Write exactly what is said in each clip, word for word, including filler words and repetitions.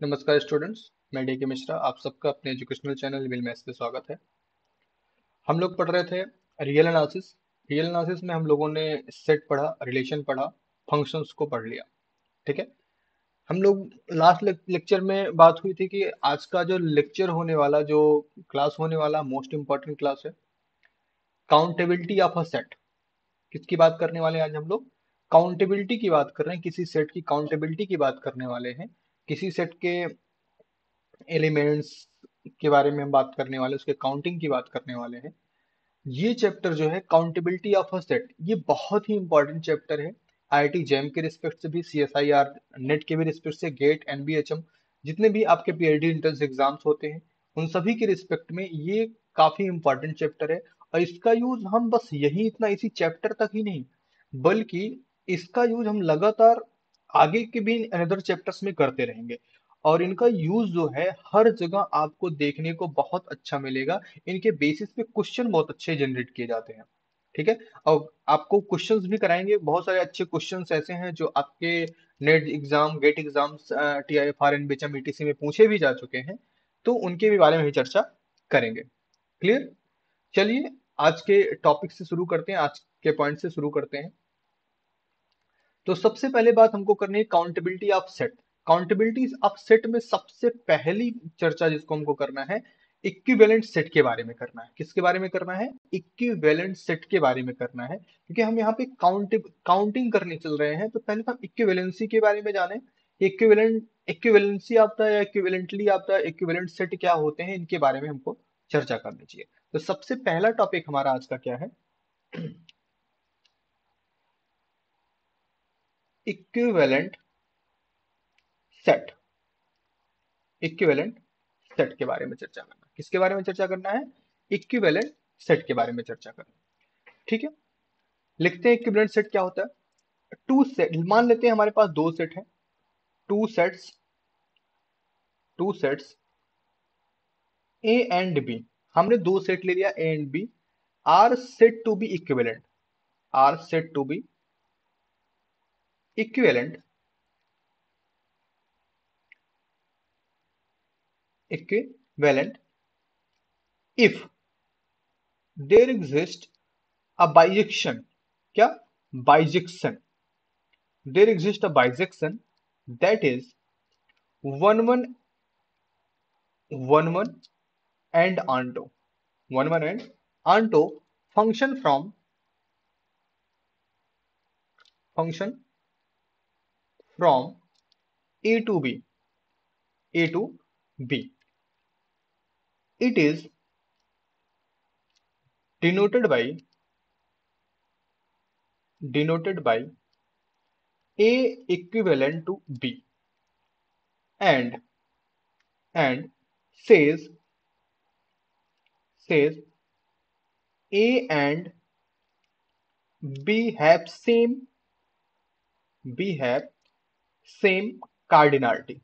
नमस्कार स्टूडेंट्स, मैं डी के मिश्रा। आप सबका अपने एजुकेशनल चैनल विल मैथ्स पे स्वागत है। हम लोग पढ़ रहे थे रियल एनालिसिस। रियल एनालिसिस में हम लोगों ने सेट पढ़ा, रिलेशन पढ़ा, फंक्शंस को पढ़ लिया। ठीक है। हम लोग लास्ट लेक्चर में बात हुई थी कि आज का जो लेक्चर होने वाला, जो क्लास होने वाला, मोस्ट इंपॉर्टेंट क्लास है काउंटेबिलिटी ऑफ अ सेट। किसकी बात करने वाले हैं आज हम लोग? काउंटेबिलिटी की बात कर रहे हैं। किसी सेट की काउंटेबिलिटी की बात करने वाले हैं। किसी सेट के एलिमेंट्स के बारे में हम बात करने वाले, उसके काउंटिंग की बात करने वाले हैं। ये चैप्टर जो है काउंटेबिलिटी ऑफ अ सेट, ये बहुत ही इंपॉर्टेंट चैप्टर है। आईआईटी जैम के रिस्पेक्ट से भी, सीएसआईआर नेट के भी रिस्पेक्ट से, गेट, एनबीएचएम, जितने भी आपके पीएचडी एंट्रेंस एग्जाम्स होते हैं उन सभी के रिस्पेक्ट में ये काफी इंपॉर्टेंट चैप्टर है। और इसका यूज हम बस यही इतना इसी चैप्टर तक ही नहीं, बल्कि इसका यूज हम लगातार आगे के भी अनदर चैप्टर्स में करते रहेंगे। और इनका यूज जो है हर जगह आपको देखने को बहुत अच्छा मिलेगा। इनके बेसिस पे क्वेश्चन बहुत अच्छे जनरेट किए जाते हैं। ठीक है। और आपको क्वेश्चंस भी कराएंगे, बहुत सारे अच्छे क्वेश्चंस ऐसे हैं जो आपके NET exam, GATE exams, T I F R, NBHM, etc में पूछे भी जा चुके हैं। तो उनके भी बारे में भी चर्चा करेंगे। क्लियर? चलिए आज के टॉपिक से शुरू करते हैं, आज के पॉइंट से शुरू करते हैं। तो सबसे पहले बात हमको करनी है countability of set. Countability of set में सबसे पहली चर्चा जिसको हमको करना है, इक्विवेलेंट सेट के बारे में करना है। किसके बारे में करना है? इक्विवेलेंट सेट के बारे में करना है, क्योंकि हम यहाँ पे काउंट काउंटिंग करने चल रहे हैं। तो पहले तो हम इक्विवेलेंसी के बारे में जाने। इक्विवेलेंट इक्विवेलेंसी आता है या इक्विवेलेंटली आता है, इक्विवेलेंट सेट क्या होते हैं, इनके बारे में हमको चर्चा करनी चाहिए। तो सबसे पहला टॉपिक हमारा आज का क्या है? Equivalent set. इक्विवेलेंट सेट के बारे में चर्चा करना। किसके बारे में चर्चा करना है? इक्विवेलेंट सेट के बारे में चर्चा करना। ठीक है। लिखते हैं इक्विवेलेंट सेट क्या होता है। टू सेट, मान लेते हैं हमारे पास दो सेट है। Two sets two sets A and B. हमने दो सेट ले लिया, A and B are said to be equivalent. Are said to be equivalent equivalent if there exist a bijection. क्या? Bijection. There exist a bijection that is one one one one and onto one one and onto function from function from a to b a to b. It is denoted by denoted by a equivalent to b and and says says a and b have same b have same cardinality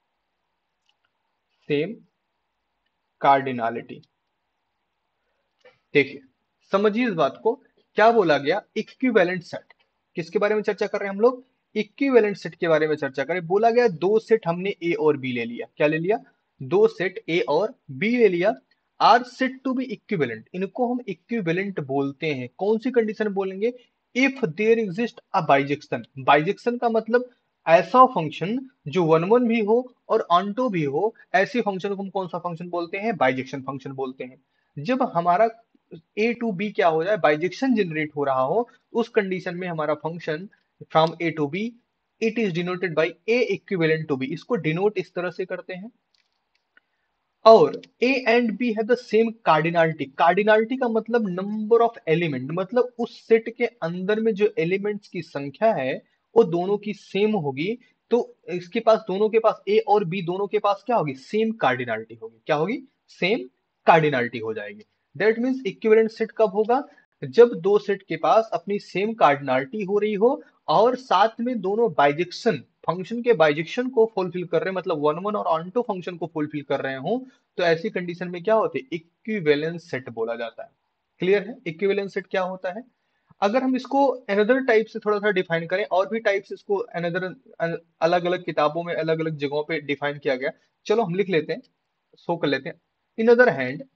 same cardinality। देखिए, समझिए इस बात को। क्या बोला गया? Equivalent set. किसके बारे में चर्चा कर रहे हैं हम लोग? इक्विवेलेंट सेट के बारे में चर्चा करें। बोला गया दो सेट हमने ए और बी ले लिया। क्या ले लिया? दो सेट ए और बी ले लिया। Are said to be equivalent. इनको हम इक्विवेलेंट बोलते हैं। कौन सी कंडीशन बोलेंगे? If there exist a bijection. Bijection का मतलब ऐसा फंक्शन जो वन वन भी हो और ऑनटो भी हो, ऐसे फंक्शन को हम कौन सा फंक्शन बोलते हैं? बाइजेक्शन फंक्शन बोलते हैं। जब हमारा ए टू बी क्या हो जाए, बाइजेक्शन जनरेट हो रहा हो, उस कंडीशन में हमारा function from A to B, it is denoted by A equivalent to B. इसको डिनोट इस तरह से करते हैं। और ए एंड बी है द सेम कार्डिनालिटी। कार्डिनालिटी का मतलब नंबर ऑफ एलिमेंट, मतलब उस सेट के अंदर में जो एलिमेंट्स की संख्या है वो दोनों की सेम होगी। तो इसके पास, दोनों के पास, ए और बी दोनों के पास क्या होगी? सेम कार्डिनालिटी होगी। क्या होगी? सेम कार्डिनालिटी हो जाएगी। दैट मीन्स इक्विवेलेंट सेट कब होगा? जब दो सेट के पास अपनी सेम कार्डिनालिटी हो रही हो और साथ में दोनों बाइजेक्शन, फंक्शन के बाइजेक्शन को फुलफिल कर रहे हैं, मतलब वन वन और ऑनटो फंक्शन को फुलफिल कर रहे हो। तो ऐसी कंडीशन में क्या होते हैं? इक्विवेलेंस सेट बोला जाता है। क्लियर है? इक्विवेलेंस सेट क्या होता है? अगर हम इसको अनदर टाइप से थोड़ा सा डिफाइन करें, और भी टाइप्स इसको अनदर अलग अलग किताबों में अलग अलग जगहों पे डिफाइन किया गया, चलो हम लिख लेते हैं, शो कर लेते हैं। In other hand,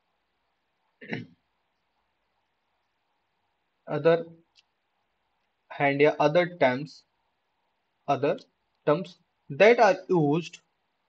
other hand या other terms, other terms that are used,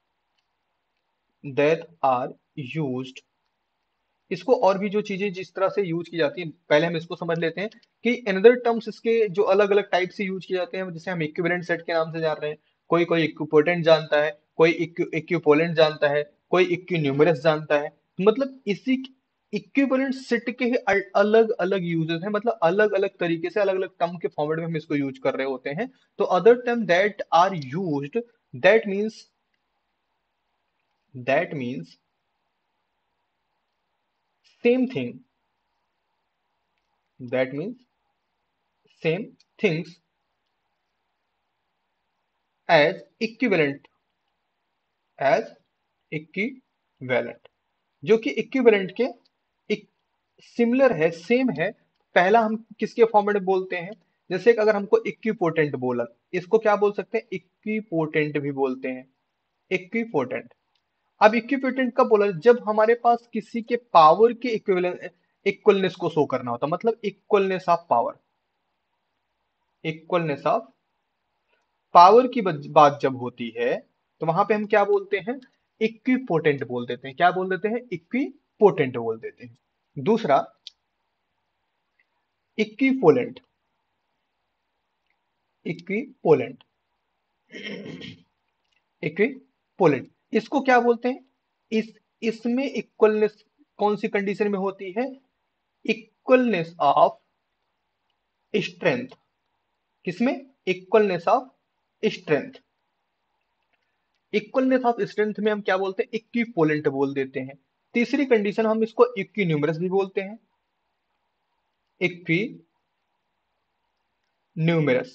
that are used, इसको और भी जो चीजें जिस तरह से यूज की जाती हैं, पहले हम इसको समझ लेते हैं कि अनदर टर्म्स इसके जो अलग अलग टाइप से यूज किए जाते हैं, जैसे हम इक्विवेलेंट सेट के नाम से जान रहे हैं, कोई कोई इक्विपोटेंट जानता है, कोई इक्विपोलेंट जानता है, कोई इक्विन्यूमरस जानता है। मतलब इसी इक्विवेलेंट सेट के ही अलग अलग यूजेस हैं, मतलब अलग अलग तरीके से अलग अलग टर्म के फॉर्मेट में हम इसको यूज कर रहे होते हैं। तो other term that are used, that means, that means same thing, that means same things as equivalent, as equivalent, जो कि इक्विवेलेंट के सिमिलर है, सेम है। पहला हम किसके फॉर्मेट में बोलते हैं, जैसे कि अगर हमको इक्विपोटेंट बोला, इसको क्या बोल सकते हैं, इक्विपोटेंट भी बोलते हैं, इक्विपोटेंट। अब इक्विपोटेंट कब बोला, जब हमारे पास किसी के पावर के इक्विवेलेंट, इक्वलनेस को शो करना होता, मतलब equalness of power, equalness of power की बज- बात जब होती है, तो वहां पे हम क्या बोलते हैं, इक्विपोटेंट बोल देते हैं। क्या बोल देते हैं, इक्विपोटेंट बोल देते हैं। दूसरा इक्विपोलेंट, इक्विपोलेंट, इक्विपोलेंट, इसको क्या बोलते हैं, इस इसमें इक्वलनेस कौन सी कंडीशन में होती है, इक्वलनेस ऑफ स्ट्रेंथ, किसमें, equalness of strength, equalness of strength में हम क्या बोलते हैं, इक्विपोलेंट बोल देते हैं। तीसरी कंडीशन हम इसको इक्विन्यूमरस भी बोलते हैं, इक्विन्यूमरस,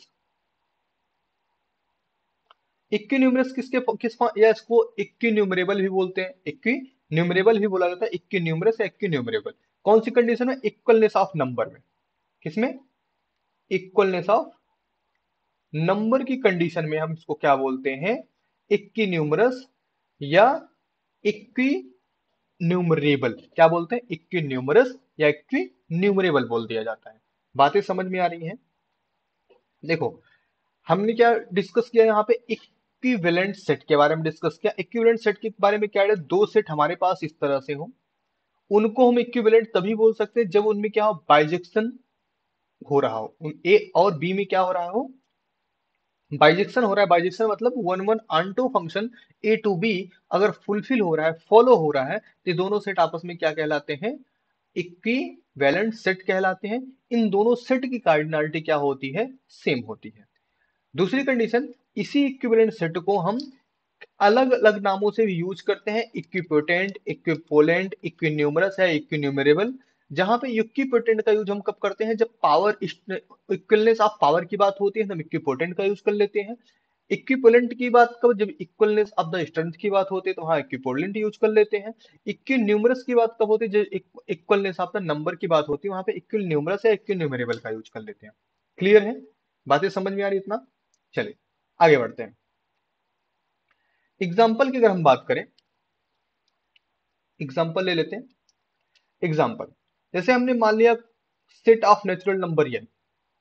इक्विन्यूमरस किसके किस फॉर्म, या इसको इक्विन्यूमरेबल भी बोलते हैं, इक्विन्यूमरेबल भी बोला जाता है, इक्विन्यूमरस या इक्विन्यूमरेबल। कौन सी कंडीशन में, इक्वलनेस ऑफ नंबर में, किसमें, इक्वलनेस ऑफ नंबर की कंडीशन में हम इसको क्या बोलते हैं, इक्विन्यूमरस या इक्विन्यूमरेबल, क्या बोलते हैं, इक्विन्यूमरस या इक्विन्यूमरेबल बोल दिया जाता है। बातें समझ में आ रही हैं। देखो हमने क्या डिस्कस किया यहाँ पे, इक्विवेलेंट सेट के बारे में डिस्कस किया। इक्विवेलेंट सेट के बारे में क्या है, दो सेट हमारे पास इस तरह से हो, उनको हम इक्विवेलेंट तभी बोल सकते हैं जब उनमें क्या हो, बाइजेक्शन हो रहा हो, उन ए और बी में क्या हो रहा हो, बाइजेक्शन हो रहा है। बाइजेक्शन मतलब one one onto function A to B अगर फुलफिल हो रहा है, फॉलो हो रहा है, तो ये दोनों सेट आपस में क्या कहलाते हैं, इक्विवेलेंट सेट कहलाते हैं। इन दोनों सेट की कार्डिनलिटी क्या होती है, सेम होती है। दूसरी कंडीशन, इसी इक्विवेलेंट सेट को हम अलग अलग नामों से भी यूज करते हैं, इक्विपोटेंट, इक्विपोलेंट, इक्विन्यूमरस है, इक्विन्यूमरेबल। जहां पे इक्विपोटेंट का यूज हम कब करते हैं, जब पावर इक्वलनेस ऑफ पावर की बात होती है, तो हम इक्विपोटेंट का यूज कर लेते हैं। इक्विपोलेंट की बात कब, जब इक्वलनेस ऑफ द स्ट्रेंथ की बात होती है, तो हाँ इक्विपोलेंट यूज कर लेते हैं। इक्विन्यूमरस की बात कब होती है, जब इक्वलनेस ऑफ द नंबर की बात होती है, वहां पे इक्विन्यूमरस या इक्विन्यूमरेबल का यूज कर लेते हैं। क्लियर है, बातें समझ में आ रही इतना। चलिए आगे बढ़ते हैं। एग्जाम्पल की अगर हम बात करें, एग्जाम्पल ले लेते हैं। एग्जाम्पल जैसे हमने मान लिया set of natural number N,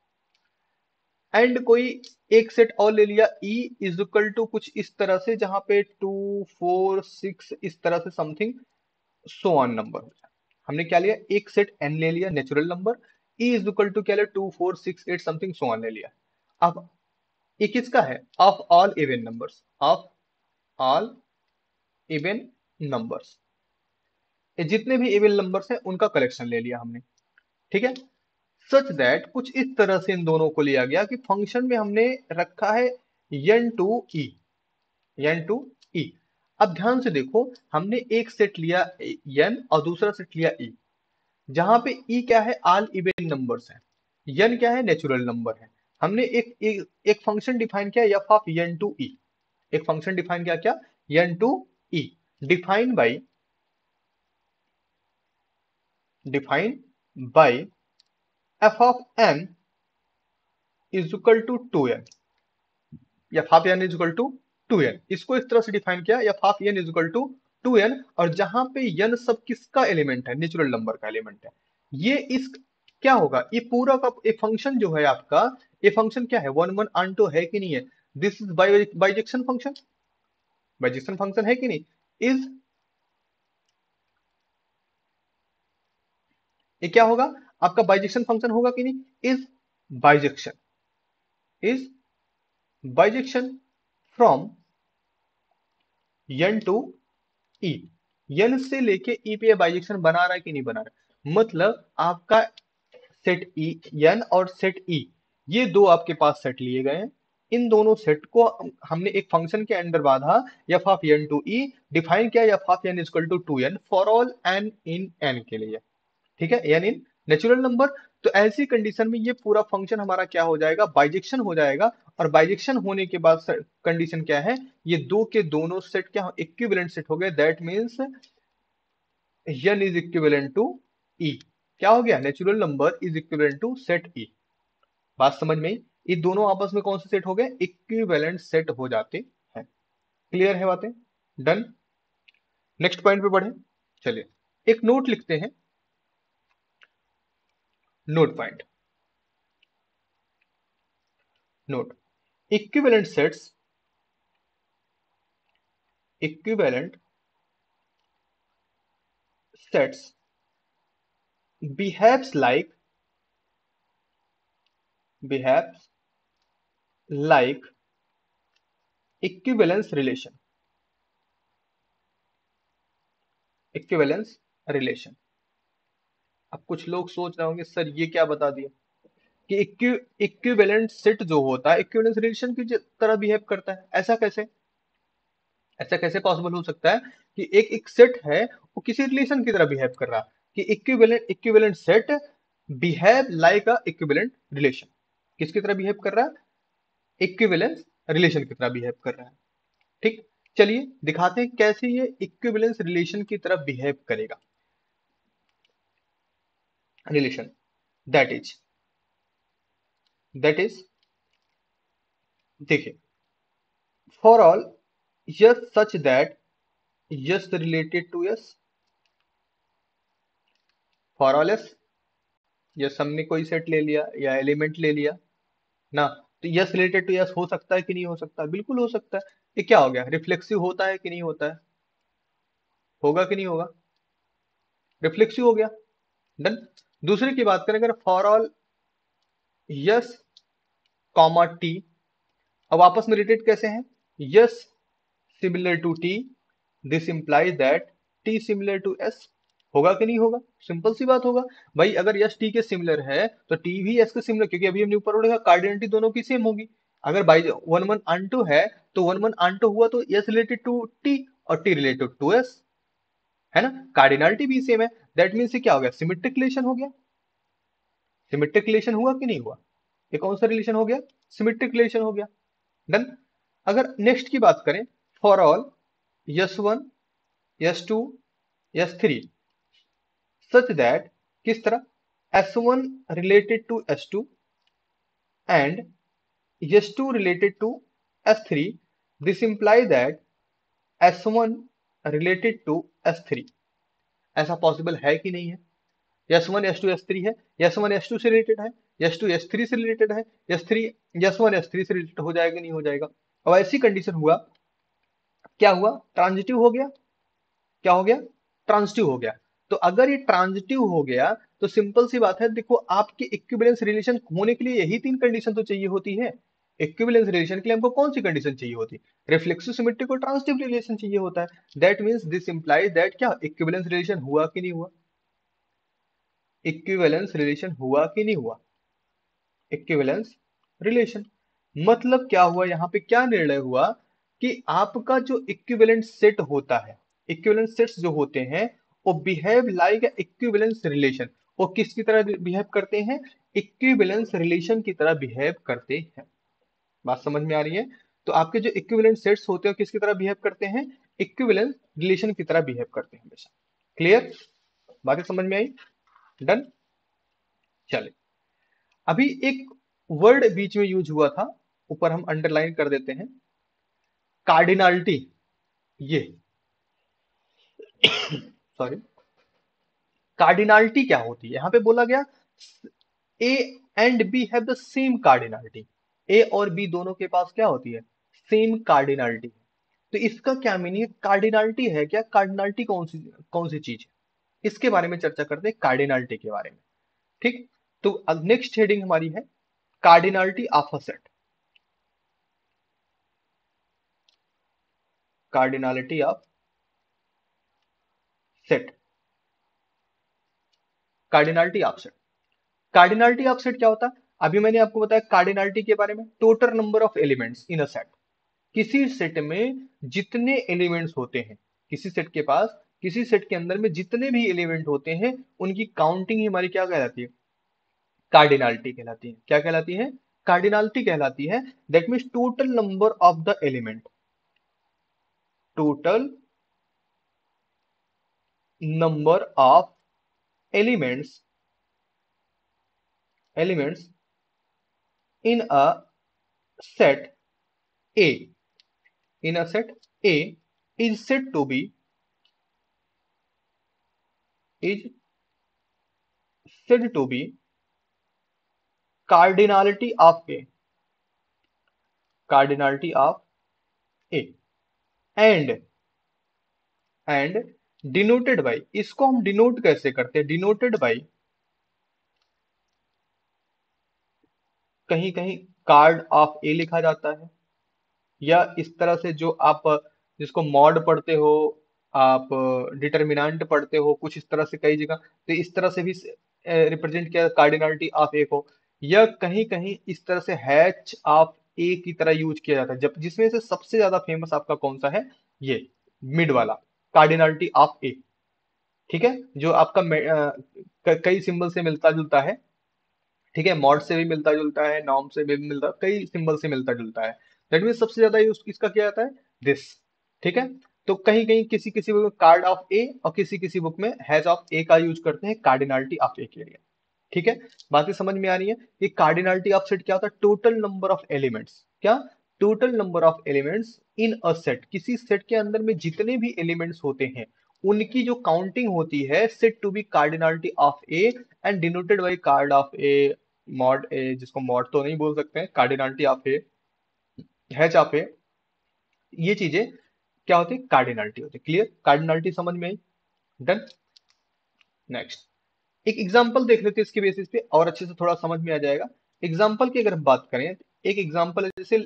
and कोई एक सेट और ले लिया ई इज इक्वल टू कुछ इस तरह से, जहां पे टू फोर सिक्स इस तरह से समथिंग सो ऑन नंबर हो जाए। हमने क्या लिया, एक सेट एन ले लिया natural number, E is equal to क्या लिया, two four six eight something so on ले लिया। अब ये किसका है, of all even numbers, of all even numbers, ये जितने भी इवन नंबर्स हैं उनका कलेक्शन ले लिया हमने। ठीक है, सच दैट कुछ इस तरह से इन दोनों को लिया गया कि फंक्शन में हमने रखा है N to E, N to E. अब ध्यान से देखो, हमने एक सेट लिया एन और दूसरा सेट लिया ई, जहां पे ई क्या है, ऑल इवन नंबर्स है, एन क्या है, नेचुरल नंबर है। हमने एक एक, एक फंक्शन डिफाइन किया F of N to E, एक फंक्शन डिफाइन किया क्या, N to E, define by, define by F of N is equal to two N, F of N is equal to two N, इसको इस तरह से define किया, F of N is equal to two N, और जहां पे N सब किसका एलिमेंट है, नेचुरल नंबर का एलिमेंट है। ये इस क्या होगा, ये पूरा का ये फंक्शन जो है आपका, ये फंक्शन क्या है, वन वन आंटो है कि नहीं है, this is bijection function, bijection function है कि नहीं, इज ये क्या होगा आपका, बाइजेक्शन फंक्शन होगा कि नहीं, is bijection, is bijection from N to E, N से लेके ई पे बाइजेक्शन बना रहा है कि नहीं बना रहा है, मतलब आपका सेट ई, एन और सेट ई, ये दो आपके पास सेट लिए गए हैं, इन दोनों सेट को हमने एक फंक्शन के अंडर बांधा, F of N to E, define किया F of N equal to two N for all N in N के लिए, ठीक है, एन इन नेचुरल नंबर। तो ऐसी कंडीशन में ये पूरा फंक्शन हमारा क्या हो जाएगा, बाइजेक्शन हो जाएगा, और बाइजेक्शन होने के बाद कंडीशन क्या है, ये दो के दोनों सेट क्या इक्विवेलेंट सेट हो गए, that means n is equivalent to e, क्या हो गया, natural number is equivalent to set e। बात समझ में आई, ये दोनों आपस में कौन से सेट हो गए, इक्विवेलेंट सेट हो जाते हैं। क्लियर है बातें, डन। नेक्स्ट पॉइंट पे बढ़े, चलिए एक नोट लिखते हैं, note point, note, equivalent sets, equivalent sets behaves like, behaves like equivalence relation, equivalence relation। अब कुछ लोग सोच रहे होंगे सर ये क्या बता दिया कि इक्वि इक्विवेलेंट सेट जो होता है इक्विवेलेंस रिलेशन की तरह बिहेव करता है, ऐसा कैसे, ऐसा कैसे पॉसिबल हो सकता है कि एक एक सेट है वो किसी रिलेशन की तरह बिहेव कर रहा है, कि equivalent equivalent set behave like a equivalent relation, किसकी तरह बिहेव कर रहा है, इक्विवेलेंस रिलेशन की तरह बिहेव कर रहा है। ठीक, चलिए दिखाते हैं कैसे ये इक्विवेलेंस रिलेशन की तरह बिहेव करेगा। Relation that is, that is देखिए, for all S such that S related to S, for all S, S हमने कोई सेट ले लिया या एलिमेंट ले लिया ना, तो यस रिलेटेड टू यस हो सकता है कि नहीं हो सकता, बिल्कुल हो सकता है। ये क्या हो गया, रिफ्लेक्सिव होता है कि नहीं होता है, होगा कि नहीं होगा, रिफ्लेक्सिव हो गया, डन। दूसरे की बात करें अगर, for all S comma T, अब आपस में रिलेटेड कैसे हैं, S similar to T, this implies that T similar to S, होगा कि नहीं होगा, सिंपल सी बात होगा भाई, अगर यस टी के सिमिलर है तो टी भी एस के सिमिलर, क्योंकि अभी हमने ऊपर पढ़ा कार्डिनलिटी दोनों की सेम होगी। अगर बाई वन वन आंटो है तो वन वन आंटो हुआ तो एस रिलेटेड टू टी और टी रिलेटेड टू एस, है ना, कार्डिनलिटी भी सेम है, दैट मीन्स क्या हो गया, सिमेट्रिक रिलेशन हो गया, सिमेट्रिक रिलेशन हुआ कि नहीं हुआ, ये कौन सा रिलेशन हो गया, सिमेट्रिक रिलेशन हो गया, डन। अगर नेक्स्ट की बात करें, for all S one S two S three such that, किस तरह S one related to S two and S two related to S three, this imply that S one related to S three, ऐसा possible है कि नहीं है, S one S two S three है, S one S two से रिलेटेड है, S two S three से रिलेटेड है, S three S one S three से रिलेटेड हो जाएगा नहीं हो जाएगा। अब ऐसी कंडीशन हुआ, क्या हुआ, ट्रांजिटिव हो गया, क्या हो गया, ट्रांजिटिव हो गया। तो अगर ये ट्रांजिटिव हो गया तो सिंपल सी बात है, देखो आपके इक्विवेलेंस रिलेशन होने के लिए यही तीन कंडीशन तो चाहिए होती है, इक्विवेलेंस रिलेशन के लिए हमको कौन सी कंडीशन चाहिए होती है, रिफ्लेक्सिव सिमेट्रिक और ट्रांजिटिव रिलेशन चाहिए होता है, that means this implies that क्या इक्विवेलेंस रिलेशन हुआ कि नहीं हुआ, इक्विवेलेंस रिलेशन हुआ कि नहीं हुआ, इक्विवेलेंस रिलेशन, मतलब क्या हुआ यहाँ पे, क्या निर्णय हुआ कि आपका जो इक्विवेलेंट सेट होता है, इक्विवेलेंट सेट्स जो होते हैं वो बिहेव लाइक इक्विवेलेंस रिलेशन, वो किसकी तरह बिहेव करते हैं, इक्विवेलेंस रिलेशन की तरह बिहेव करते हैं। बात समझ में आ रही है, तो आपके जो इक्विवेलेंट सेट्स होते हैं किसकी तरह बिहेव करते हैं, इक्विवेलेंस रिलेशन की तरह बिहेव करते हैं हमेशा। क्लियर, बातें समझ में आई, डन। चले अभी एक वर्ड बीच में यूज हुआ था, ऊपर हम अंडरलाइन कर देते हैं, कार्डिनलिटी। ये सॉरी, कार्डिनलिटी क्या होती है? यहाँ पे बोला गया A and B have the same cardinality. A और बी दोनों के पास क्या होती है? Same cardinality. तो इसका क्या मीनिंग है? कार्डिनलिटी है क्या? कार्डिनलिटी कौन सी कौन सी चीज है? इसके बारे में चर्चा करते हैं, कार्डिनलिटी के बारे में। ठीक, तो अब नेक्स्ट हेडिंग हमारी है cardinality of a set. Cardinality of set, cardinality of set. Cardinality of set क्या होता है? अभी मैंने आपको बताया कार्डिनलिटी के बारे में, total number of elements in a set. किसी सेट में जितने एलिमेंट्स होते हैं, किसी सेट के पास, किसी सेट के अंदर में जितने भी एलिमेंट होते हैं, उनकी काउंटिंग ही हमारी क्या कहलाती है? कार्डिनलिटी कहलाती है। क्या कहलाती है? कार्डिनलिटी कहलाती है। That means total number of the element, total number of elements, elements in a set A, in a set A is said to be, is said to be cardinality of A, cardinality of A and and denoted by, इसको हम denote कैसे करते हैं? Denoted by, कहीं कहीं card of ए लिखा जाता है, या इस तरह से जो आप जिसको मॉड पढ़ते हो, आप डिटर्मिनेंट पढ़ते हो कुछ इस तरह से कई जगह, तो इस तरह से भी रिप्रेजेंट किया कार्डिनलिटी ऑफ ए को, या कहीं कहीं इस तरह से हैच ऑफ ए की तरह यूज किया जाता है, जब जिसमें से सबसे ज्यादा फेमस आपका कौन सा है? ये मिड वाला, कार्डिनलिटी ऑफ ए। ठीक है, जो आपका अ, क- कई सिंबल से मिलता जुलता है। ठीक है, मॉड से भी मिलता जुलता है, नॉर्म से भी मिलता, कई सिंबल से मिलता जुलता है। दैट मीन सबसे ज्यादा यूज किसका किया जाता है? दिस। ठीक है, तो कहीं कहीं किसी किसी बुक में कार्ड ऑफ ए और किसी किसी बुक में हैज ऑफ ए का यूज करते हैं कार्डिनलिटी ऑफ ए के लिए। ठीक है, बातें समझ में आ रही है? कि कार्डिनलिटी ऑफ सेट क्या होता है? टोटल नंबर ऑफ एलिमेंट्स, क्या? Total number of elements in a set, किसी सेट के अंदर में जितने भी एलिमेंट्स होते हैं, उनकी जो काउंटिंग होती है, set to be cardinality of A and denoted by card of A, mod A, जिसको मॉड तो नहीं बोल सकते हैं, cardinality of A, hash of A, ये चीजें क्या होती है? कार्डिनलिटी होती है। क्लियर? कार्डिनलिटी समझ में आई? डन। नेक्स्ट एक एग्जांपल देख लेते हैं, इसके बेसिस पे और अच्छे से थोड़ा समझ में आ जाएगा। एग्जांपल की अगर हम बात करें, एक एग्जांपल है, जैसे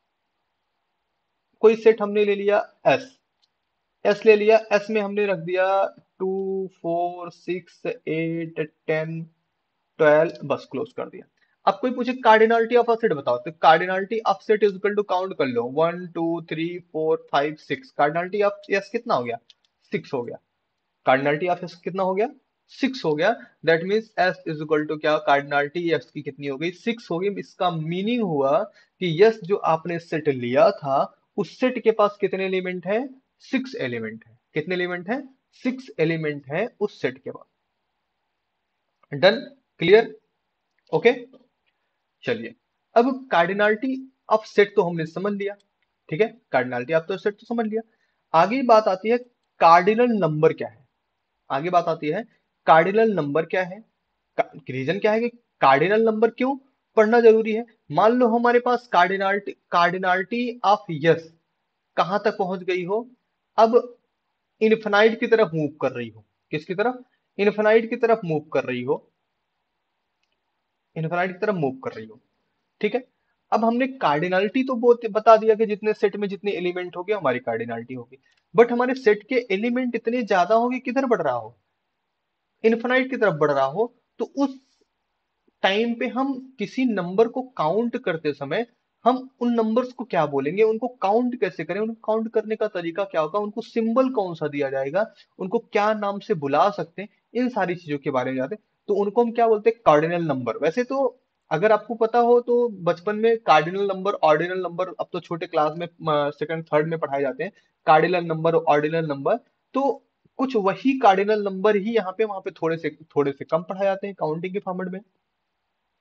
कोई सेट हमने ले लिया एस, एस ले लिया, एस में हमने रख दिया two, four, six, eight, ten, twelve, बस क्लोज कर दिया। अब कोई पूछे कार्डिनलिटी ऑफ अ सेट बताओ, तो cardinality of set is equal to, count कर लो, one two three four five six, cardinality of S कितना हो गया? सिक्स हो गया। कार्डिनलिटी ऑफ एस कितना हो गया? सिक्स हो गया। That means S is equal to क्या? कार्डिनलिटी एस की कितनी हो गई? सिक्स हो गई। इसका मीनिंग हुआ कि यस, जो आपने सेट लिया था, उस सेट के पास कितने एलिमेंट है? सिक्स एलिमेंट है। कितने एलिमेंट है? सिक्स एलिमेंट है उस सेट के पास। डन? क्लियर? ओके, चलिए। अब कार्डिनलिटी ऑफ सेट तो हमने समझ लिया। ठीक है, कार्डिनलिटी ऑफ तो सेट तो समझ लिया। आगे बात आती है कार्डिनल नंबर क्या है। आगे बात आती है कार्डिनल नंबर क्या है। रीजन क्या है कि कार्डिनल नंबर क्यों पढ़ना जरूरी है? मान लो हमारे पास कार्डिनलिटी, कार्डिनलिटी ऑफ यस कहां तक पहुंच गई हो? अब इन्फिनाइट की तरफ मूव कर रही हो। किसकी तरफ? इन्फिनाइट की तरफ मूव कर रही हो। इन्फिनाइट की तरफ मूव कर रही हो। ठीक है, अब हमने कार्डिनलिटी तो बहुत बता दिया कि जितने सेट में जितने एलिमेंट होंगे हमारी कार्डिनलिटी होगी, बट हमारे सेट के एलिमेंट इतने ज्यादा होंगे, किधर बढ़ रहा हो? इन्फिनाइट की तरफ बढ़ रहा हो। तो उस टाइम पे हम किसी नंबर को काउंट करते समय हम उन नंबर्स को क्या बोलेंगे, उनको काउंट कैसे करें, उनको काउंट करने का तरीका क्या होगा, उनको सिंबल कौन सा दिया जाएगा, उनको क्या नाम से बुला सकते हैं, इन सारी चीजों के बारे में जाते हैं। तो उनको हम क्या बोलते हैं? Cardinal number. वैसे तो अगर आपको पता हो तो बचपन में कार्डिनल नंबर, ऑर्डिनल नंबर, अब तो छोटे क्लास में सेकंड थर्ड में पढ़ाए जाते हैं, कार्डिनल नंबर, ऑर्डिनल नंबर। तो कुछ वही कार्डिनल नंबर ही यहाँ पे वहां पे थोड़े से थोड़े से कम पढ़ाए जाते हैं काउंटिंग के फॉर्मेट में।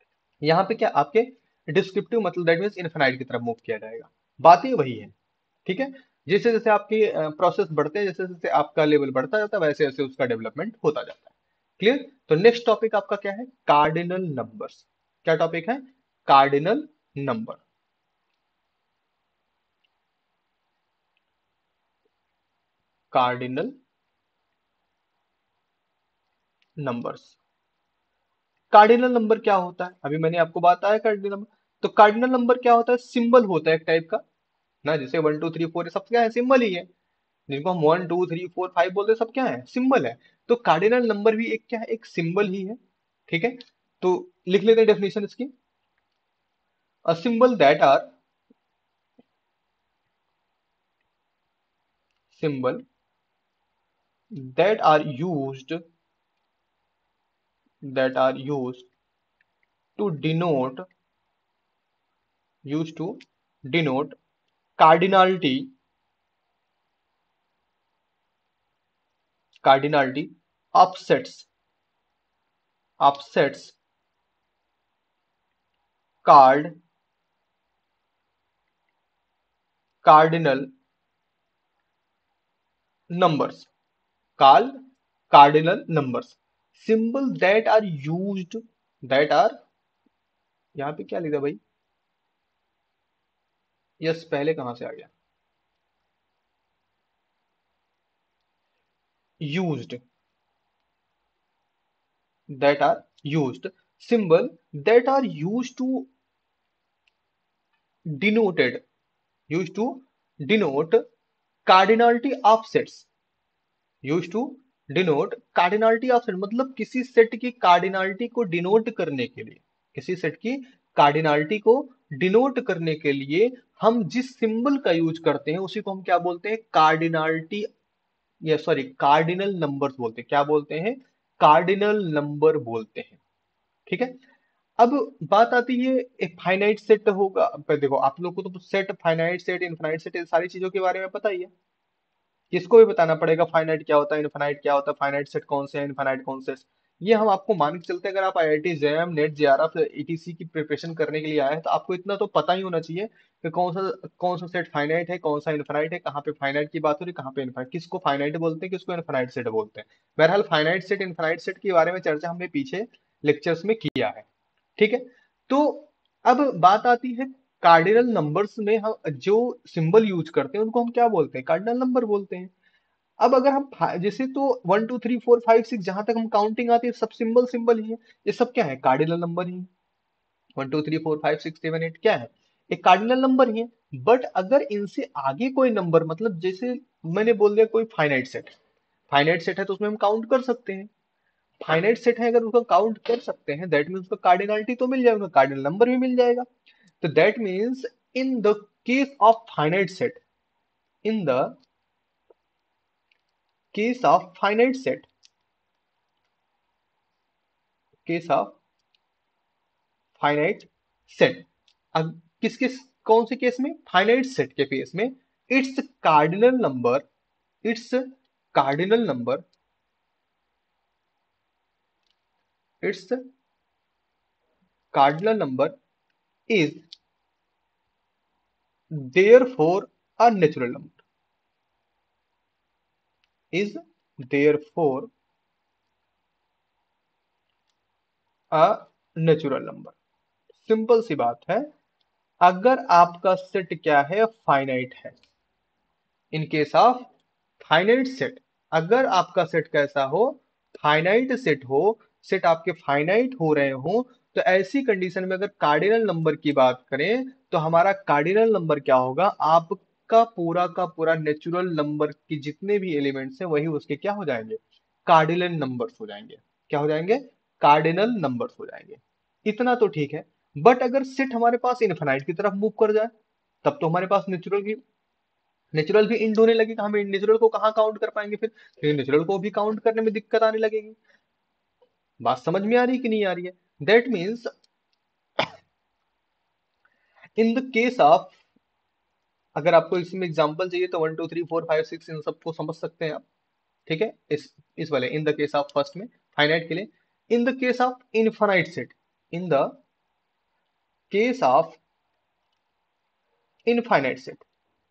यहाँ पे क्या आपके डिस्क्रिप्टिव मतलब दैट मीन्स इनफिनाइट की तरफ मूव किया जाएगा। बात ही वही है, ठीक है। जैसे जैसे आपकी प्रोसेस बढ़ते हैं, जैसे जैसे आपका लेवल बढ़ता जाता है, वैसे वैसे उसका डेवलपमेंट होता जाता है। क्लियर। तो नेक्स्ट टॉपिक आपका क्या है, कार्डिनल नंबर्स। क्या टॉपिक है, cardinal number. Cardinal numbers. Cardinal number क्या होता है, अभी मैंने आपको बताया कार्डिनल नंबर। तो कार्डिनल नंबर क्या होता है, सिंबल होता है एक टाइप का ना, जैसे वन टू थ्री फोर सब क्या है, सिंबल ही है। जिनको हम one two three four five बोलते हैं, सब क्या है, सिंबल है। तो कार्डिनल नंबर भी एक क्या है, एक सिंबल ही है। ठीक है। तो लिख लेते हैं डेफिनेशन इसकी। A symbol that are symbol that are used that are used to denote used to denote cardinality cardinality of sets of sets card cardinal numbers called cardinal numbers symbol that are used that are यहाँ पे क्या लिखा भाई, yes पहले कहां से आ गया, used that are used symbol that are used to denoted used to denote cardinality of sets used to denote cardinality of set मतलब किसी सेट की कार्डिनलिटी को डिनोट करने के लिए, किसी सेट की कार्डिनलिटी को डिनोट करने के लिए हम जिस सिंबल का यूज करते हैं उसी को हम क्या बोलते हैं, कार्डिनलिटी या सॉरी कार्डिनल नंबर्स बोलते हैं। क्या बोलते हैं, कार्डिनल नंबर बोलते हैं। ठीक है। अब बात आती है एक फाइनाइट सेट होगा, पर देखो आप लोग को तो set, finite set, infinite set, सारी चीजों के बारे में पता ही है। किसको भी बताना पड़ेगा फाइनाइट क्या होता है, इनफाइनाइट क्या होता है, फाइनाइट सेट कौन से हैं, इनफाइनाइट कौन से। ये हम आपको मान के चलते हैं, अगर आप IIT JAM NET JRF ETC की प्रिपरेशन करने के लिए आए हैं तो आपको इतना तो पता ही होना चाहिए कि कौन सा कौन सा सेट फाइनाइट है, कौन सा इनफाइनाइट है, कहाँ पे फाइनाइट की बात हो रही है, कहाँ पे इनफाइनाइट, किसको फाइनाइट बोलते हैं, किसको इनफाइनाइट सेट बोलते हैं। बहरहाल फाइनाइट सेट, इनफाइनाइट सेट के बारे में चर्चा हमने पीछे लेक्चर्स में किया है। ठीक है। तो अब बात आती है कार्डिनल नंबर्स में हम जो सिंबल यूज करते हैं उनको हम क्या बोलते हैं, कार्डिनल नंबर बोलते हैं। अब अगर हम फा- जैसे तो one two three four five six जहां तक हम काउंटिंग आती है सब सिंबल सिंबल ही है, ये सब क्या है, कार्डिनल नंबर ही है। One two three four five six seven eight क्या है, एक कार्डिनल नंबर ही है। बट अगर इनसे आगे कोई नंबर, मतलब जैसे मैंने बोल दिया कोई फाइनाइट सेट, फाइनाइट सेट है तो उसमें हम काउंट कर सकते हैं। फाइनाइट सेट है, अगर उसका काउंट कर सकते हैं दैट मीन्स उसका कार्डिनलिटी तो मिल जाएगा, कार्डिनल नंबर भी मिल जाएगा। तो that means in the case of finite set in the case of finite set case of finite set, अब किस किस कौन से केस में, फाइनाइट सेट के केस में it's cardinal number it's cardinal number it's cardinal number is therefore a natural number is therefore a natural number. Simple सी बात है, अगर आपका सेट क्या है, फाइनाइट है, in case of finite set, अगर आपका सेट कैसा हो, फाइनाइट सेट हो, सेट आपके फाइनाइट हो रहे हो, तो ऐसी कंडीशन में अगर कार्डिनल नंबर की बात करें तो हमारा कार्डिनल नंबर क्या होगा, आपका पूरा का पूरा नेचुरल नंबर की जितने भी एलिमेंट्स हैं वही उसके क्या हो जाएंगे, कार्डिनल नंबर्स हो जाएंगे। क्या हो जाएंगे, कार्डिनल नंबर्स हो जाएंगे। इतना तो ठीक है। बट अगर सेट हमारे पास इनफिनाइट की तरफ मूव कर जाए, तब तो हमारे पास नेचुरल की नेचुरल भी इंड होने लगेगा, हम नेचुरल को कहाँ काउंट कर पाएंगे फिर, फिर नेचुरल को भी काउंट करने में दिक्कत आने लगेगी। बात समझ में आ रही है कि नहीं आ रही है। That means in the case of, अगर आपको इसमें एग्जांपल चाहिए तो one two three four five six इन सबको समझ सकते हैं आप। ठीक है। इस इस वाले in the case of first में फाइनाइट के लिए, in the case of infinite set in the case of infinite set,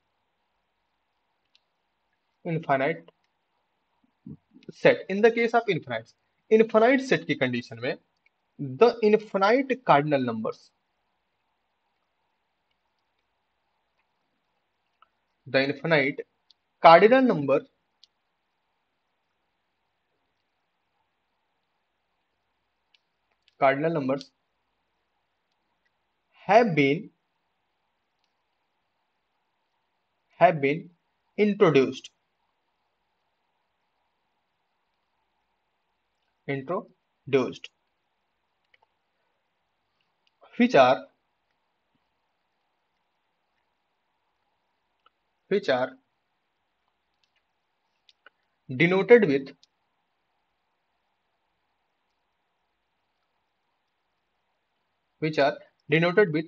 infinite set, in the case of infinite, infinite set की कंडीशन में the infinite cardinal numbers, the infinite cardinal number cardinal numbers have been have been introduced introduced which are which are denoted with which are denoted with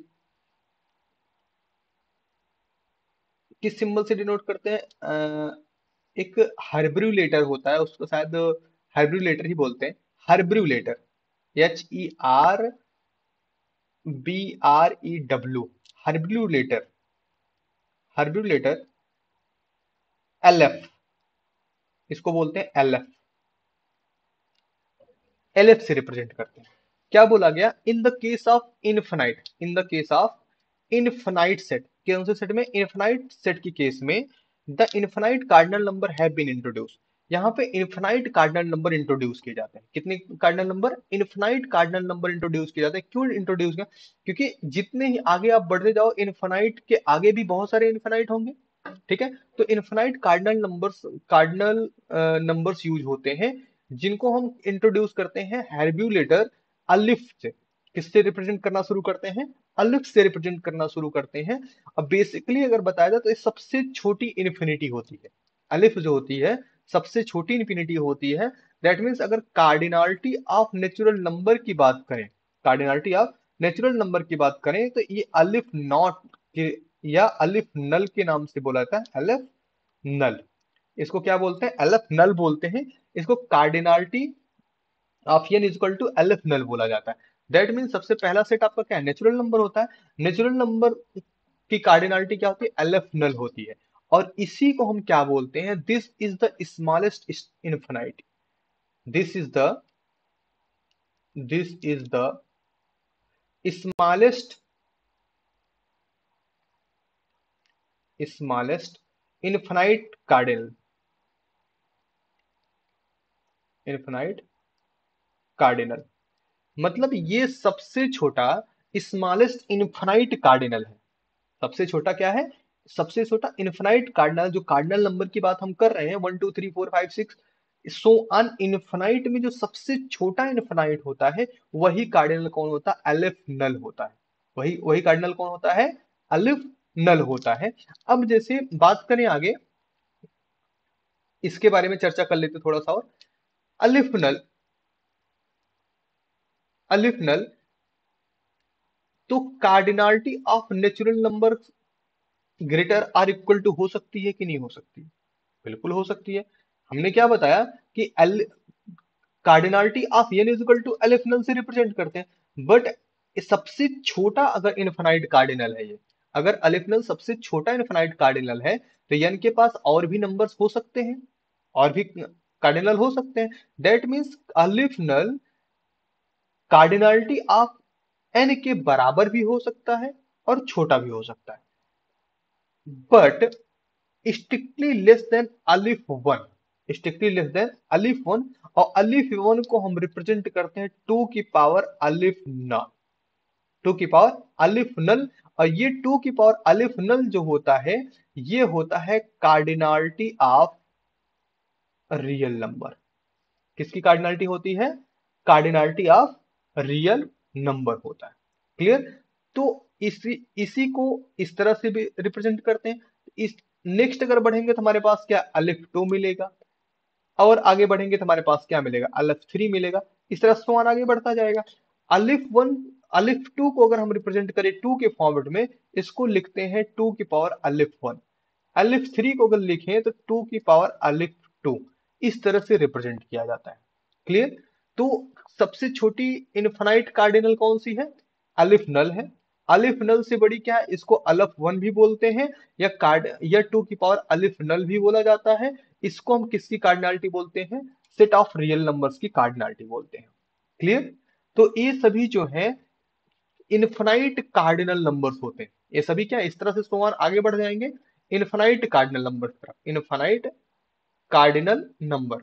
किस symbol से denote करते हैं? अ, एक हाइब्रुलेटर होता है, उसको शायद हाइब्रुलेटर ही बोलते हैं, Hebrew letter, H E R B R E W, Hebrew letter, Hebrew letter L F, इसको बोलते हैं एल एफ, एल एफ से रिप्रेजेंट करते हैं। क्या बोला गया? In the case of infinite, in the case of infinite set, कौन से सेट में? इनफाइनाइट सेट की केस में the infinite cardinal number have been introduce, यहाँ पे इनफाइनाइट कार्डिनल नंबर इंट्रोड्यूस किए जाते हैं। कितने cardinal number? Infinite cardinal number introduce किए जाते हैं। क्यों इंट्रोड्यूस किया? क्योंकि जितने ही आगे आप बढ़ते जाओ, इनफाइनाइट के आगे भी बहुत सारे इनफाइनाइट होंगे, ठीक है? तो infinite cardinal numbers, cardinal numbers use होते हैं, जिनको हम इंट्रोड्यूस करते हैं हैर्ब्यूलेटर अलिफ से। किससे रिप्रेजेंट करना शुरू करते हैं? अलिफ से रिप्रेजेंट करना शुरू करते हैं। अब बेसिकली अगर बताया जाए तो ये सबसे छोटी इन्फिनिटी होती है, अलिफ जो होती है सबसे छोटी इन्फिनिटी होती है। दैट मीन्स अगर कार्डिनलिटी ऑफ नेचुरल नंबर की बात करें, कार्डिनलिटी ऑफ नेचुरल नंबर की बात करें, तो ये अलिफ नॉट के या अलिफ नल के नाम से बोला जाता है, अलिफ नल। इसको क्या बोलते हैं? एलएफ नल बोलते हैं। इसको cardinality of N is equal to L F null बोला जाता है। दैट मीन सबसे पहला सेट आपका क्या है? नेचुरल नंबर होता है। नेचुरल नंबर की कार्डिनलिटी क्या होती है? एलएफ नल होती है। और इसी को हम क्या बोलते हैं? This is the smallest infinity, this is the this is the smallest smallest infinite cardinal, infinite cardinal, मतलब ये सबसे छोटा स्मॉलेस्ट इनफिनाइट कार्डिनल है। सबसे छोटा क्या है? सबसे छोटा इनफिनाइट कार्डिनल। जो कार्डिनल नंबर की बात हम कर रहे हैं, one two three four five six so on infinite में जो सबसे छोटा इनफिनाइट होता है, वही कार्डिनल कौन होता है? अलिफ नल होता है। वही वही कार्डिनल कौन होता है? अलिफ नल होता है। अब जैसे बात करें आगे, इसके बारे में चर्चा कर लेते थोड़ा सा और। अलिफ नल, अलिफ नल तो cardinality of natural number greater or equal to हो सकती है कि नहीं हो सकती? बिल्कुल हो सकती है। हमने क्या बताया कि L cardinality of N is equal to aleph null से रिप्रेजेंट करते हैं। बट सबसे छोटा अगर इनफिनाइट कार्डिनल है ये, अगर अलिफ नल सबसे छोटा इनफिनाइट कार्डिनल है, तो एन के पास और भी नंबर्स हो सकते हैं, और भी कार्डिनल हो सकते हैं। दैट मीन्स अलिफ नल कार्डिनलिटी ऑफ एन के बराबर भी हो सकता है और छोटा भी हो सकता है, बट स्ट्रिक्टली लेस देन अलिफ वन, स्ट्रिक्टली लेस देन अलिफ वन। और अलिफ वन को हम रिप्रेजेंट करते हैं टू की पावर अलिफ नल, टू की पावर अलिफ नल। और ये टू की पावर अलिफ नल जो होता है, ये होता है कार्डिनलिटी ऑफ रियल नंबर। किसकी कार्डिनलिटी होती है? कार्डिनलिटी ऑफ रियल नंबर होता है। क्लियर? तो इसी इसी को इस तरह से भी रिप्रेजेंट करते हैं। इस नेक्स्ट अगर बढ़ेंगे तो हमारे पास क्या? अलिफ टू मिलेगा, और आगे बढ़ेंगे तो हमारे पास क्या मिलेगा? अलिफ थ्री मिलेगा। इस तरह समान आगे बढ़ता जाएगा। अलिफ वन, अलिफ टू को अगर हम रिप्रेजेंट करें टू के फॉर्मेट में, इसको लिखते हैं टू की पावर अलिफ वन। अलिफ थ्री को अगर लिखें तो टू की पावर अलिफ टू। इस तरह से रिप्रेजेंट किया जाता है। क्लियर? तो सबसे छोटी इनफाइनाइट कार्डिनल कौन सी है? अलिफ नल है। अलिफ नल से बड़ी क्या है, इसको अलफ वन भी बोलते हैं, या कार्ड या टू की पावर अलिफ नल भी बोला जाता है। इसको हम किसकी कार्डिनलिटी बोलते हैं, सेट ऑफ रियल नंबर्स की कार्डिनलिटी बोलते हैं। क्लियर। तो ये सभी जो है इनफाइनाइट कार्डिनल नंबर्स होते हैं। ये सभी क्या है, इस तरह से समान आगे बढ़ जाएंगे इनफाइनाइट कार्डिनल नंबर की तरफ। Infinite cardinal number,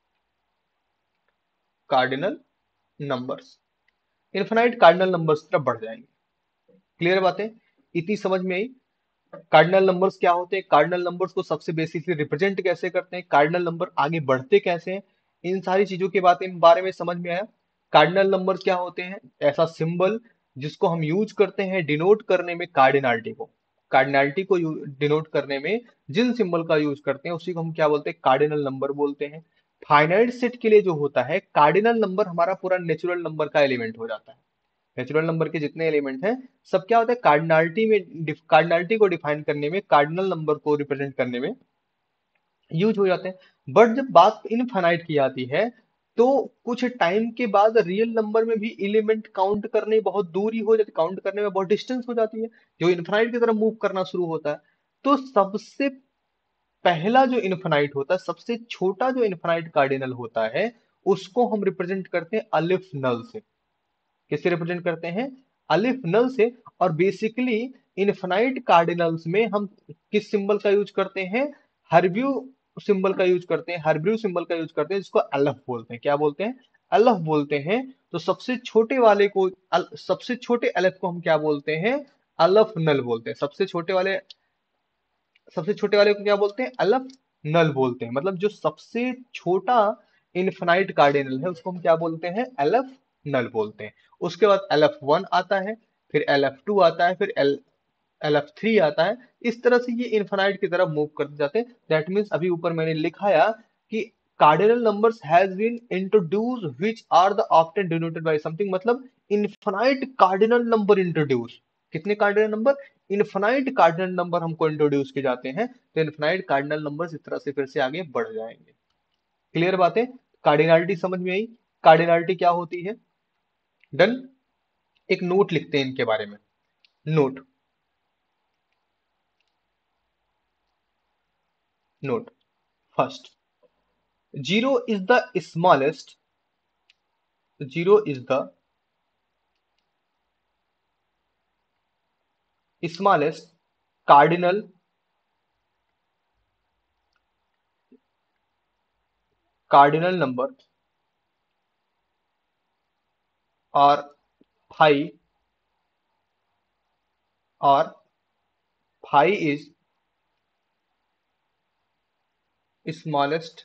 cardinal numbers, infinite cardinal numbers की तरफ बढ़ जाएंगे। क्लियर बातें, इतनी समझ में आई। कार्डिनल नंबर्स क्या होते हैं, कार्डिनल नंबर्स को सबसे बेसिकली रिप्रेजेंट कैसे करते हैं, कार्डिनल नंबर आगे बढ़ते कैसे हैं, इन सारी चीजों के बारे में बारे में समझ में आया। कार्डिनल नंबर क्या होते हैं, ऐसा सिंबल जिसको हम यूज करते हैं डिनोट करने में कार्डिनलिटी को। कार्डिनलिटी को डिनोट करने में जिन सिंबल का यूज करते हैं उसी को हम क्या बोलते हैं, कार्डिनल नंबर बोलते हैं। फाइनाइट सेट के लिए जो होता है कार्डिनल नंबर हमारा पूरा नेचुरल नंबर का एलिमेंट हो जाता है। नेचुरल नंबर के जितने एलिमेंट हैं सब क्या होता है, कार्डिनलिटी में, कार्डिनलिटी को डिफाइन करने में, कार्डिनल नंबर को रिप्रेजेंट करने में यूज हो जाते हैं। बट जब बात इनफाइनाइट की आती है तो कुछ टाइम के बाद रियल नंबर में भी एलिमेंट काउंट करने बहुत दूरी हो जाती, काउंट करने में बहुत डिस्टेंस हो जाती है, जो इनफाइनाइट की तरफ मूव करना शुरू होता है। तो सबसे पहला जो इनफाइनाइट होता है, सबसे छोटा जो इनफाइनाइट कार्डिनल होता है, उसको हम रिप्रेजेंट करते हैं अलिफ नल से। किससे रिप्रेजेंट करते हैं, अलिफ नल से। और बेसिकली इनफाइनाइट कार्डिनल्स में हम किस सिंबल का यूज करते हैं, हर्ब्यू सिंबल का यूज करते हैं, हर्ब्यू सिंबल का यूज करते हैं, जिसको अलफ बोलते हैं। क्या बोलते हैं, अलफ बोलते हैं। तो सबसे छोटे वाले को अल, सबसे छोटे अलफ को हम क्या बोलते हैं, अलफ नल बोलते हैं। सबसे छोटे वाले सबसे छोटे वाले को क्या बोलते हैं, अलफ नल बोलते हैं। मतलब जो सबसे छोटा इनफाइनाइट कार्डिनल है उसको हम क्या बोलते हैं, अलफ नल बोलते हैं। उसके बाद एलएफ वन आता है, फिर एलएफ टू आता है, फिर एल एलएफ थ्री आता है। इस तरह से ये इनफाइनाइट की तरफ मूव करते जाते हैं। दैट मीन्स अभी ऊपर मैंने लिखाया कि cardinal numbers has been introduce which are the often denoted by something, मतलब इनफाइनाइट कार्डिनल नंबर इंट्रोड्यूस। कितने cardinal number, infinite cardinal number हमको इंट्रोड्यूस किए जाते हैं। तो इनफाइनाइट कार्डिनल नंबर्स इस तरह से फिर से आगे बढ़ जाएंगे। क्लियर बात है, कार्डिनलिटी समझ में आई। कार्डिनलिटी क्या होती है, डन। एक नोट लिखते हैं इनके बारे में। Note, note first, zero is the smallest, zero is the smallest cardinal cardinal number और फाइव और फाइव इज स्मॉलेस्ट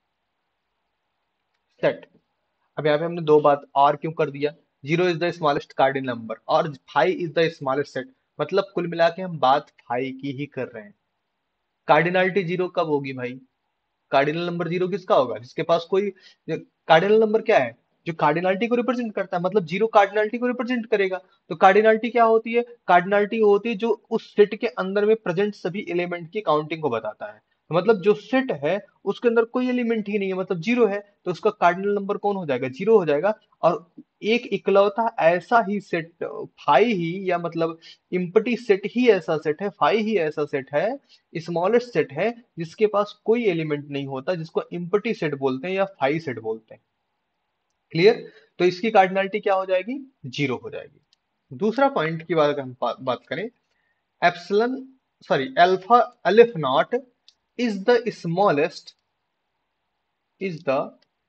सेट। अब यहाँ पे हमने दो बात और क्यों कर दिया, zero is the smallest cardinal number और five is the smallest set, मतलब कुल मिला के हम बात फाइव की ही कर रहे हैं। कार्डिनलिटी जीरो कब होगी भाई, कार्डिनल नंबर जीरो किसका होगा, जिसके पास कोई, कार्डिनल नंबर क्या है, जो कार्डिनलिटी को रिप्रेजेंट करता है, मतलब जीरो कार्डिनलिटी को रिप्रेजेंट करेगा। तो कार्डिनलिटी क्या होती है, कार्डिनलिटी होती है जो उस सेट के अंदर में प्रेजेंट सभी एलिमेंट की काउंटिंग को बताता है। तो मतलब जो सेट है उसके अंदर कोई एलिमेंट ही नहीं है, मतलब जीरो है, तो उसका कार्डिनल नंबर कौन हो जाएगा, जीरो हो जाएगा। और एक इकलौता ऐसा ही सेट फाइव ही, या मतलब इम्पटी सेट ही ऐसा सेट है, फाइव ही ऐसा सेट है, स्मॉलेस्ट सेट है जिसके पास कोई एलिमेंट नहीं होता, जिसको इम्पटी सेट बोलते हैं या फाइव सेट बोलते हैं। क्लियर। तो इसकी कार्डिनलिटी क्या हो जाएगी, जीरो हो जाएगी। दूसरा पॉइंट की बात हम बा, बात करें, एप्सिलॉन सॉरी अल्फा अलिफ naught is the smallest, is the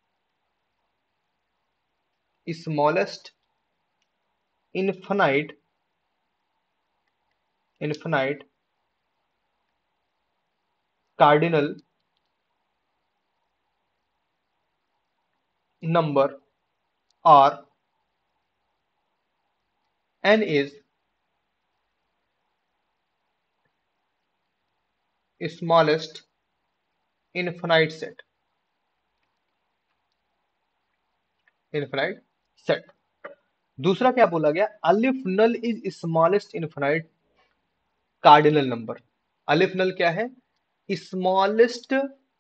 smallest infinite infinite cardinal number or n is smallest infinite set, infinite set। दूसरा क्या बोला गया, अलिफ null is smallest infinite cardinal number. अलिफ नल क्या है, स्मॉलेस्ट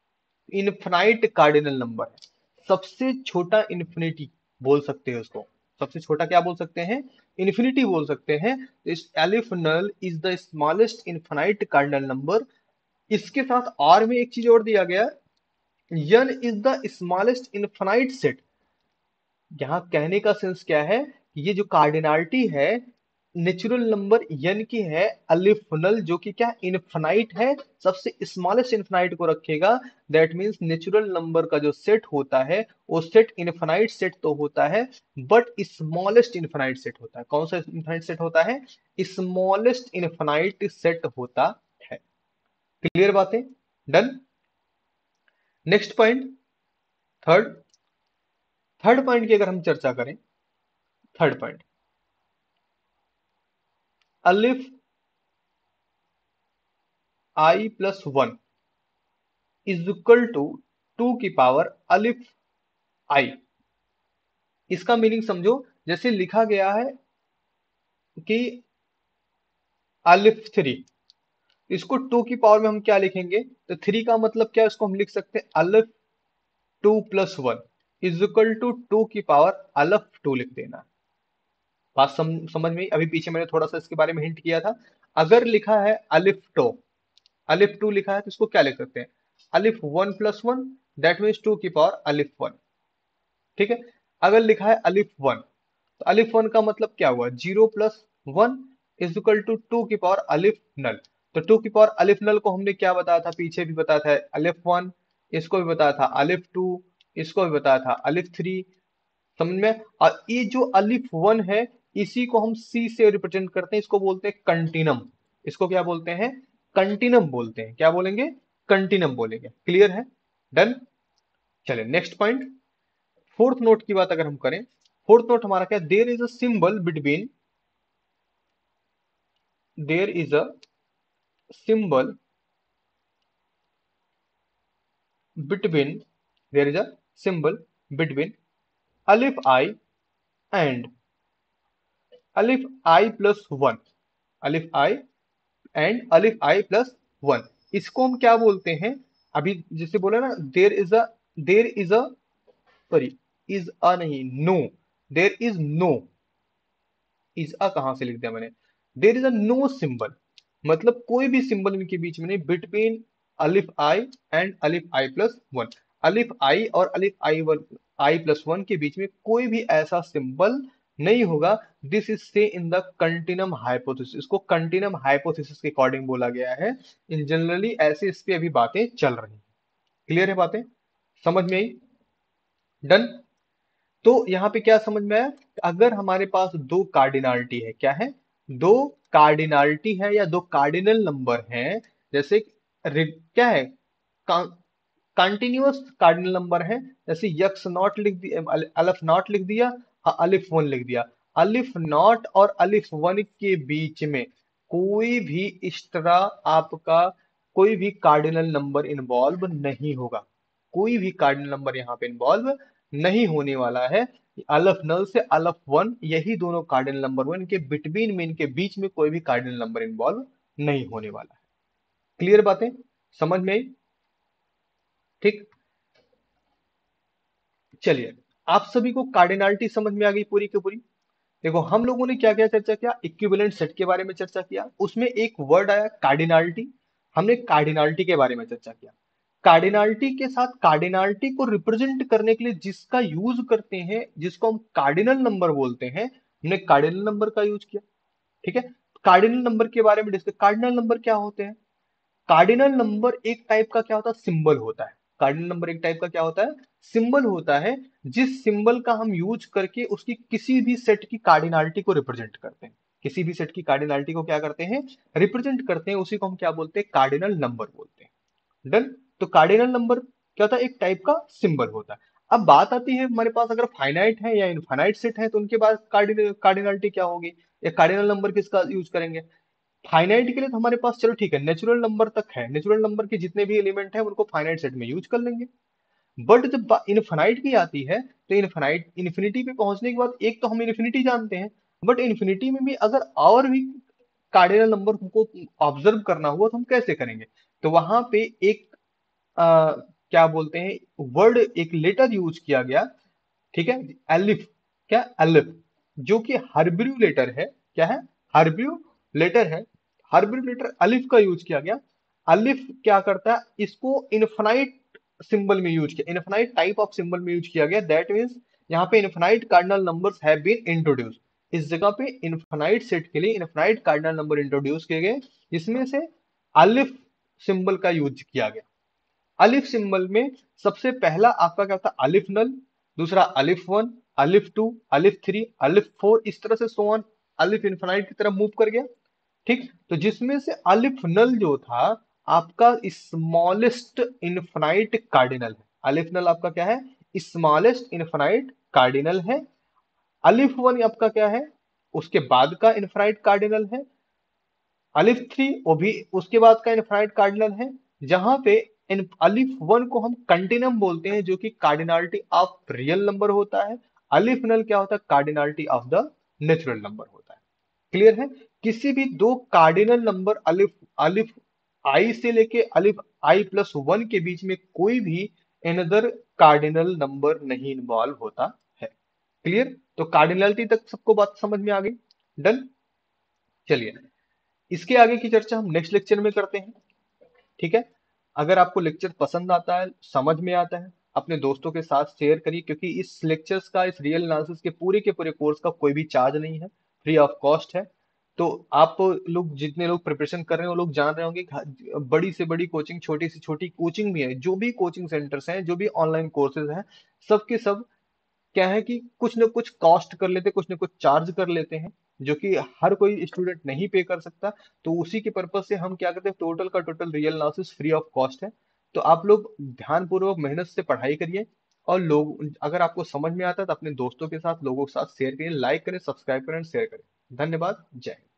इनफाइनाइट कार्डिनल नंबर है, सबसे छोटा इन्फिनिटी बोल सकते हैं उसको। सबसे छोटा क्या बोल सकते हैं, इन्फिनिटी बोल सकते हैं। इस aleph null is the smallest infinite cardinal number. इसके साथ आर में एक चीज और दिया गया, n is the smallest infinite set. यहाँ कहने का सेंस क्या है, ये जो कार्डिनलिटी है नेचुरल नंबर n की है अलिफनल, जो कि क्या इनफाइनाइट है, सबसे स्मॉलेस्ट इनफाइनाइट को रखेगा। दैट मींस नेचुरल नंबर का जो सेट होता है वो सेट इनफाइनाइट सेट तो होता है, बट स्मॉलेस्ट इनफाइनाइट सेट होता है। कौन सा इनफाइनाइट सेट होता है, स्मॉलेस्ट इनफाइनाइट सेट होता है। क्लियर बातें, done. Next point, third third point की अगर हम चर्चा करें, थर्ड पॉइंट, अलिफ I plus one is equal to two की पावर अलिफ आई। इसका मीनिंग समझो, जैसे लिखा गया है कि अलिफ थ्री, इसको टू की पावर में हम क्या लिखेंगे, तो थ्री का मतलब क्या है, इसको हम लिख सकते हैं अलिफ two plus one is equal to two की पावर अलिफ टू लिख देना। बात सम, समझ में आई? अभी पीछे मैंने थोड़ा सा इसके बारे में हिंट किया था। अगर लिखा है अलिफ टू, अलिफ टू लिखा है तो इसको क्या लिख सकते हैं, अलिफ one plus one, that means two की पावर अलिफ वन। ठीक है। अगर लिखा है अलिफ वन, तो अलिफ वन का मतलब क्या हुआ, zero plus one is equal to two की पावर अलिफ नल। तो टू की पावर अलिफ नल को हमने क्या बताया था, पीछे भी बताया था अलिफ वन, इसको भी बताया था अलिफ टू, इसको भी बताया था अलिफ थ्री। समझ में? और ये जो अलिफ वन है, इसी को हम सी से रिप्रेजेंट करते हैं, इसको बोलते हैं कंटिनम। इसको क्या बोलते हैं, कंटिनम बोलते हैं। क्या बोलेंगे, कंटिनम बोलेंगे। क्लियर है, डन। चले नेक्स्ट पॉइंट, फोर्थ नोट की बात अगर हम करें, फोर्थ नोट हमारा क्या, there is a symbol between, there is a symbol between, there is a symbol between अलिफ आई एंड अलिफ आई प्लस वन, अलिफ आई एंड अलिफ आई प्लस वन। इसको हम क्या बोलते हैं, अभी जैसे बोला ना, there is a, there is a, sorry, is a नहीं, no, there is no, is a कहां से लिख दिया मैंने, there is a no symbol, मतलब कोई भी सिंबल इनके बीच में नहीं, बिटवीन अलिफ आई एंड अलिफ आई प्लस वन। अलिफ आई और अलिफ I one, I plus one के बीच में कोई भी ऐसा सिंबल नहीं होगा। This is say in the continuum hypothesis, इसको कंटिनम हाइपोथेसिस के अकॉर्डिंग बोला गया है। इन जनरली ऐसे इस पे अभी बातें चल रही हैं। क्लियर है बातें, समझ में आई, डन। तो यहाँ पे क्या समझ में आया, अगर हमारे पास दो कार्डिनलिटी है, क्या है, दो कार्डिनलिटी है या दो कार्डिनल नंबर हैं, जैसे रि- क्या है, कंटिन्यूअस कार्डिनल नंबर है, जैसे यक्स नॉट लिख दिया, अलिफ नॉट लिख दिया, हाँ, अलिफ वन लिख दिया। अलिफ नॉट और अलिफ वन के बीच में कोई भी इस तरह आपका कोई भी कार्डिनल नंबर इन्वॉल्व नहीं होगा, कोई भी कार्डिनल नंबर यहाँ पे इन्वॉल्व नहीं होने वाला है। अलिफ नल से अलिफ वन, यही दोनों कार्डिनल नंबर वन के बिटवीन में, इनके बीच में कोई भी कार्डिनल नंबर इन्वॉल्व नहीं होने वाला है। क्लियर बातें, समझ में आई, ठीक। चलिए, आप सभी को कार्डिनलिटी समझ में आ गई पूरी की पूरी। देखो हम लोगों ने क्या क्या चर्चा किया, इक्विवेलेंट सेट के बारे में चर्चा किया, उसमें एक वर्ड आया कार्डिनलिटी, हमने कार्डिनलिटी के बारे में चर्चा किया। कार्डिनलिटी के साथ कार्डिनलिटी को रिप्रेजेंट करने के लिए जिसका यूज करते हैं, जिसको हम कार्डिनल नंबर बोलते हैं, हमने कार्डिनल नंबर का यूज किया। ठीक है, कार्डिनल नंबर के बारे में डिस्कस, कार्डिनल नंबर क्या होते हैं, कार्डिनल नंबर एक टाइप का क्या होता है, सिंबल होता है। कार्डिनल नंबर एक टाइप का क्या होता है, सिंबल होता है, जिस सिंबल का हम यूज करके उसकी किसी भी सेट की कार्डिनलिटी को रिप्रेजेंट करते हैं, किसी भी सेट की कार्डिनलिटी को क्या करते हैं, रिप्रेजेंट करते हैं, उसी को हम क्या बोलते हैं, कार्डिनल नंबर बोलते हैं। डन। तो कार्डिनल नंबर क्या होता है, एक टाइप का सिंबल होता है। अब बात आती है हमारे पास अगर फाइनाइट है या इनफाइनाइट सेट है, तो उनके पास कार्डिनल कार्डिनलिटी क्या होगी, या कार्डिनल नंबर किसका यूज करेंगे। फाइनाइट के लिए तो हमारे पास चलो ठीक है, नेचुरल नंबर तक है, नेचुरल नंबर के जितने भी एलिमेंट है उनको फाइनाइट सेट में यूज कर लेंगे। बट जब इनफाइनाइट की आती है, तो इनफाइनाइट इन्फिनिटी पे पहुंचने के बाद एक तो हम इन्फिनिटी जानते हैं, बट इन्फिनिटी में भी अगर और भी कार्डिनल नंबर को ऑब्जर्व करना हुआ तो हम कैसे करेंगे। तो वहां पे एक आ, क्या बोलते हैं, वर्ड, एक लेटर यूज किया गया। ठीक है, एलिफ, क्या एलिफ, जो कि हर्ब्रू लेटर है। क्या है? हर्ब्रू लेटर है। हर्ब्रू लेटर अलिफ का यूज किया गया। अलिफ क्या करता है? इसको इनफाइनाइट सिंबल में यूज किया, इनफाइनाइट टाइप ऑफ सिंबल में यूज किया गया। दैट मीन्स यहाँ पे infinite cardinal numbers have been introduce. इस जगह पे इनफाइनाइट सेट के लिए इनफाइनाइट कार्डिनल नंबर इंट्रोड्यूस किए गए, जिसमें से अलिफ सिंबल का यूज किया गया। अलिफ सिंबल में सबसे पहला आपका क्या होता है? अलिफ नल, दूसरा अलिफ वन, अलिफ टू, अलिफ थ्री, अलिफ फोर, इस तरह से सो ऑन अलिफ इनफाइनाइट की तरफ मूव कर गया। ठीक, तो जिसमें से अलिफ नल जो था आपका स्मॉलेस्ट इनफाइनाइट कार्डिनल है। अलिफ नल आपका क्या है? स्मॉलेस्ट इनफाइनाइट कार्डिनल है। अलिफ वन आपका क्या है? उसके बाद का इनफाइनाइट कार्डिनल है। अलिफ थ्री वो भी उसके बाद का इनफाइनाइट कार्डिनल है। जहां पे इन अलिफ वन को हम कंटिन्यूम बोलते हैं, जो कि कार्डिनलिटी ऑफ रियल नंबर होता है। अलिफ नल क्या होता है? Cardinality of the natural number होता है। क्लियर है? किसी भी दो कार्डिनल नंबर अलिफ अलिफ आई से लेके अलिफ आई प्लस वन के बीच में कोई भी एनदर कार्डिनल नंबर नहीं इन्वॉल्व होता है। क्लियर? तो कार्डिनलिटी तक सबको बात समझ में आ गई? डन। चलिए, इसके आगे की चर्चा हम नेक्स्ट लेक्चर में करते हैं। ठीक है? अगर आपको लेक्चर पसंद आता है, समझ में आता है, अपने दोस्तों के साथ शेयर करिए, क्योंकि इस लेक्चर्स का, इस रियल एनालिसिस के पूरे के पूरे कोर्स का कोई भी चार्ज नहीं है, फ्री ऑफ कॉस्ट है। तो आप लोग, जितने लोग प्रिपरेशन कर रहे हैं वो लोग जान रहे होंगे कि बड़ी से बड़ी कोचिंग, छोटी से छोटी कोचिंग भी है, जो भी कोचिंग सेंटर्स हैं, जो भी ऑनलाइन कोर्सेज हैं, सबके सब क्या है कि कुछ ना कुछ कॉस्ट कर लेते, कुछ ना कुछ चार्ज कर लेते हैं, जो कि हर कोई स्टूडेंट नहीं पे कर सकता। तो उसी के पर्पज से हम क्या करते हैं, टोटल का total real analysis free of cost है। तो आप लोग ध्यानपूर्वक मेहनत से पढ़ाई करिए, और लोग, अगर आपको समझ में आता है तो अपने दोस्तों के साथ, लोगों के साथ शेयर करिए, लाइक करें, सब्सक्राइब करें, शेयर करें। धन्यवाद। जय हिंद।